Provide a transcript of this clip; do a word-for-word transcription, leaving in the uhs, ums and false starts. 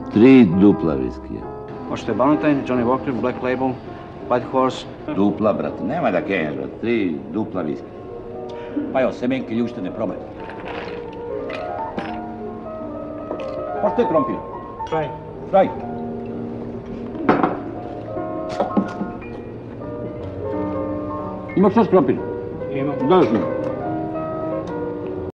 Tri dupla viskija. Hoćete Valentine, Johnny Walker, Black Label, White Horse? Dupla, brate, nema da kenjaš, brate. Tri dupla viskija. Pa evo, semenke ljuštene, probaj. Pošto je krompir? Fraj. Fraj. Imaš što s krompir? Imam. Da još ima.